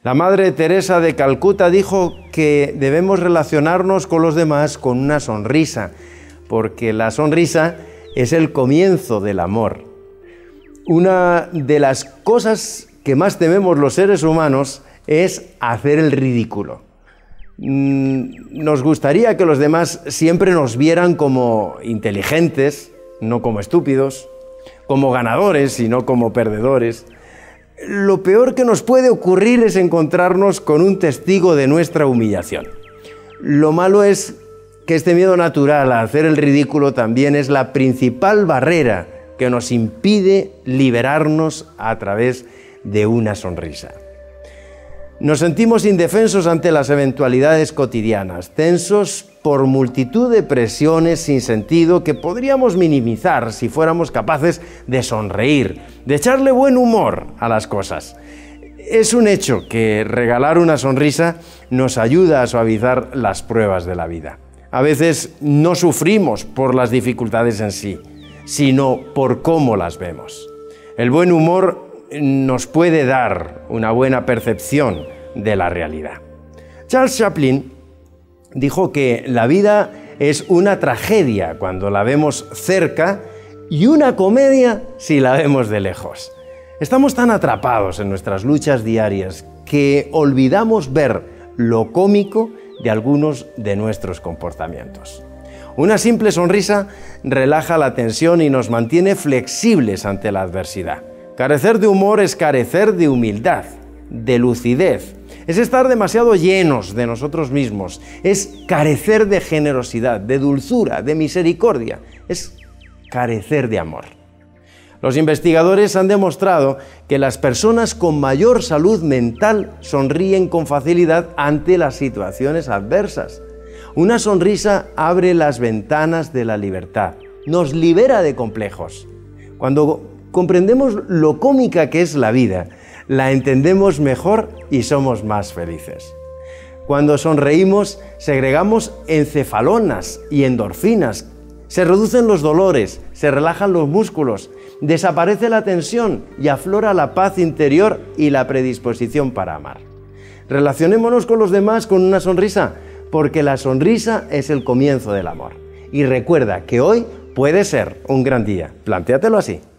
La Madre Teresa de Calcuta dijo que debemos relacionarnos con los demás con una sonrisa, porque la sonrisa es el comienzo del amor. Una de las cosas que más tememos los seres humanos es hacer el ridículo. Nos gustaría que los demás siempre nos vieran como inteligentes, no como estúpidos, como ganadores y no como perdedores. Lo peor que nos puede ocurrir es encontrarnos con un testigo de nuestra humillación. Lo malo es que este miedo natural a hacer el ridículo también es la principal barrera que nos impide liberarnos a través de una sonrisa. Nos sentimos indefensos ante las eventualidades cotidianas, tensos por multitud de presiones sin sentido que podríamos minimizar si fuéramos capaces de sonreír, de echarle buen humor a las cosas. Es un hecho que regalar una sonrisa nos ayuda a suavizar las pruebas de la vida. A veces no sufrimos por las dificultades en sí, sino por cómo las vemos. El buen humor nos puede dar una buena percepción de la realidad. Charles Chaplin dijo que la vida es una tragedia cuando la vemos cerca y una comedia si la vemos de lejos. Estamos tan atrapados en nuestras luchas diarias que olvidamos ver lo cómico de algunos de nuestros comportamientos. Una simple sonrisa relaja la tensión y nos mantiene flexibles ante la adversidad. Carecer de humor es carecer de humildad, de lucidez. Es estar demasiado llenos de nosotros mismos. Es carecer de generosidad, de dulzura, de misericordia. Es carecer de amor. Los investigadores han demostrado que las personas con mayor salud mental sonríen con facilidad ante las situaciones adversas. Una sonrisa abre las ventanas de la libertad, nos libera de complejos. Cuando comprendemos lo cómica que es la vida, la entendemos mejor y somos más felices. Cuando sonreímos, segregamos encefalonas y endorfinas, se reducen los dolores, se relajan los músculos, desaparece la tensión y aflora la paz interior y la predisposición para amar. Relacionémonos con los demás con una sonrisa, porque la sonrisa es el comienzo del amor. Y recuerda que hoy puede ser un gran día. Plantéatelo así.